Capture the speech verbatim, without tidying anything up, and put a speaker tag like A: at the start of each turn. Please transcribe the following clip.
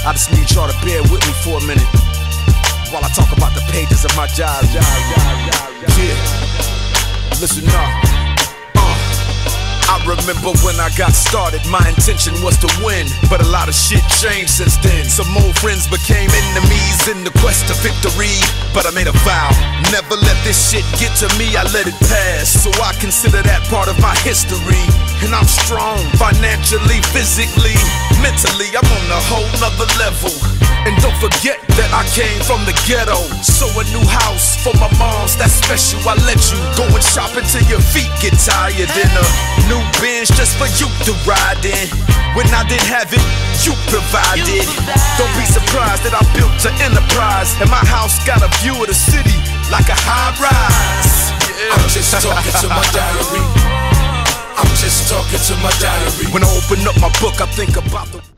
A: I just need y'all to bear with me for a minute while I talk about the pages of my diary. Yeah, listen up. Uh, I remember when I got started, my intention was to win, but a lot of shit changed since then. Some old friends became enemies in the quest to victory, but I made a vow, never let this shit get to me. I let it pass, so I consider that part of my history. And I'm strong, financially, physically, mentally, I'm on a whole nother level. And don't forget that I came from the ghetto. So a new house for my moms, that's special. I let you go and shop until your feet get tired. And a new Benz just for you to ride in. When I didn't have it, you provided. Don't be surprised that I built an enterprise, and my house got a view of the city like a high rise. Yeah.
B: I'm just talking to my diary. I'm just talking to my diary.
A: When I open up my book, I think about the